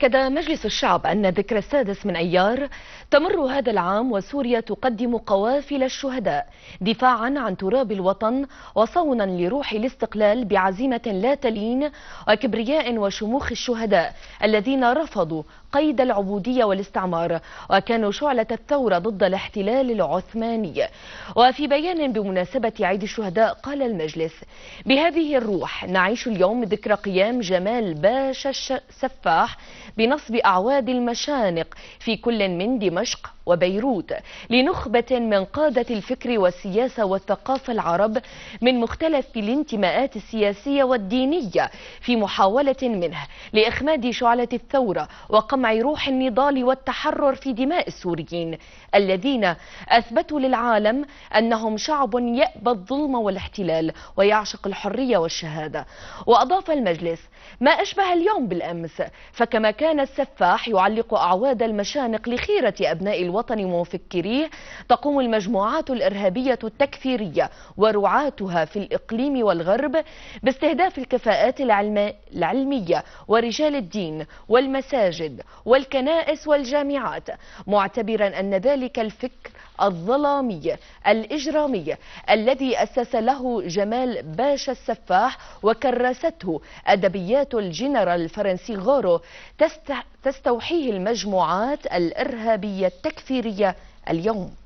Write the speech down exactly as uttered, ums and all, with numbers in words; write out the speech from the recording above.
أكد مجلس الشعب أن ذكرى السادس من أيار تمر هذا العام وسوريا تقدم قوافل الشهداء دفاعا عن تراب الوطن وصونا لروح الاستقلال بعزيمة لا تلين وكبرياء وشموخ الشهداء الذين رفضوا قيد العبودية والاستعمار وكانوا شعلة الثورة ضد الاحتلال العثماني. وفي بيان بمناسبة عيد الشهداء قال المجلس: بهذه الروح نعيش اليوم ذكرى قيام جمال باشا السفاح بنصب أعواد المشانق في كل من دمشق وبيروت لنخبة من قادة الفكر والسياسة والثقافة العرب من مختلف الانتماءات السياسية والدينية في محاولة منه لإخماد شعلة الثورة وقمع روح النضال والتحرر في دماء السوريين الذين أثبتوا للعالم أنهم شعب يأبى الظلم والاحتلال ويعشق الحرية والشهادة. وأضاف المجلس: ما أشبه اليوم بالأمس، فكما كان السفاح يعلق أعواد المشانق لخيرة أبناء الوطن ومفكريه، تقوم المجموعات الإرهابية التكفيرية ورعاتها في الإقليم والغرب باستهداف الكفاءات العلمية ورجال الدين والمساجد والكنائس والجامعات، معتبرا أن ذلك الفكر الظلامي الإجرامي الذي أسس له جمال باشا السفاح وكرسته أدبيات الجنرال الفرنسي غورو تستوحيه المجموعات الإرهابية التكفيرية اليوم.